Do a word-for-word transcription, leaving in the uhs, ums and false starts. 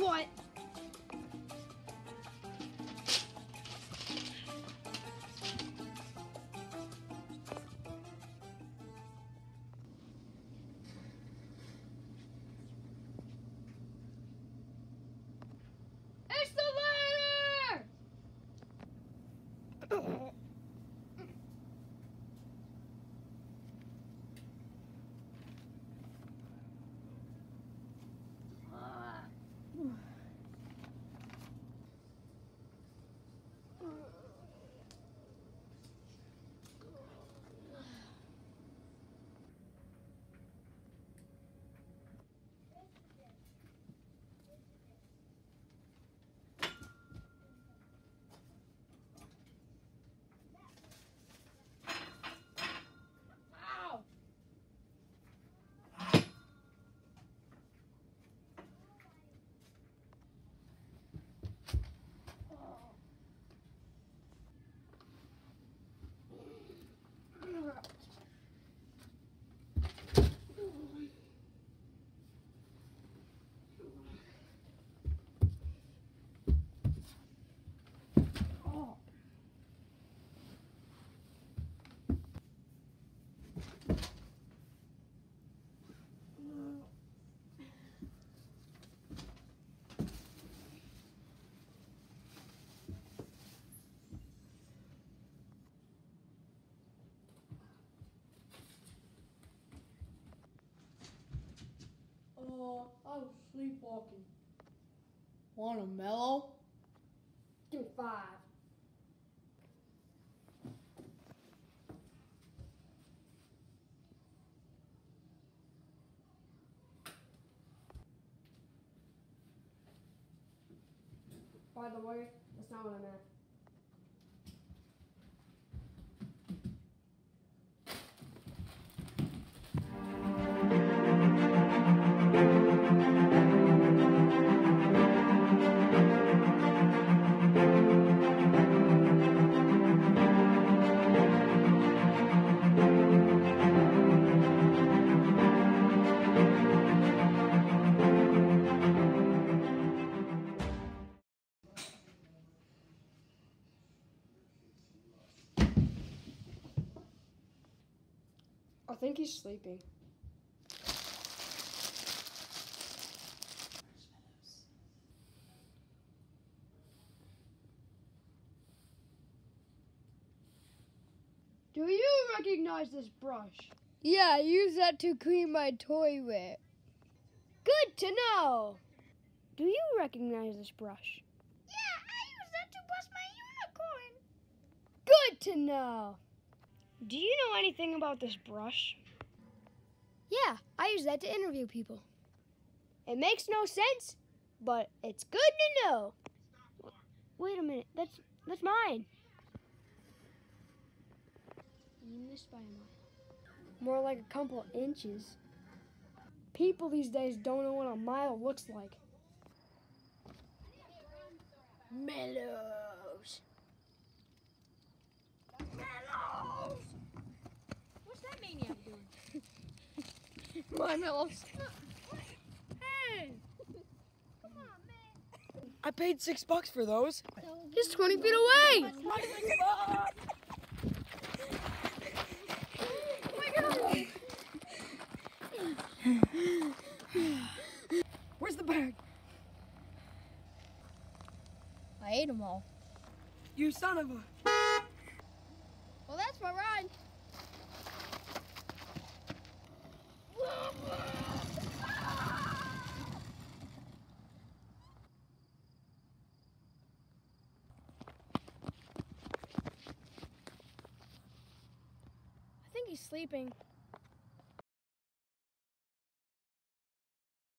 What? It's the ladder! Uh, I was sleepwalking. Want a mellow? Give me five. By the way, that's not what I meant. I think he's sleeping. Do you recognize this brush? Yeah, I use that to clean my toilet. Good to know. Do you recognize this brush? Yeah, I use that to brush my unicorn. Good to know. Do you know anything about this brush? Yeah, I use that to interview people. It makes no sense, but it's good to know. Wait a minute, that's that's mine. You missed by a mile. More like a couple of inches. People these days don't know what a mile looks like. Mellows. Mellows. What's that maniac doing? My mellows. Hey! Come on, man. I paid six bucks for those. He's twenty feet away. Where's the bag? I ate them all. You son of a... Well, that's my ride. I think he's sleeping.